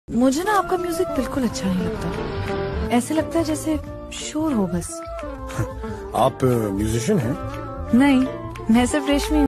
मुझे ना आपका म्यूजिक बिल्कुल अच्छा नहीं लगता। ऐसे लगता है जैसे शोर हो बस। आप म्यूजिशियन हैं? नहीं, मैं सिर्फ रेशमी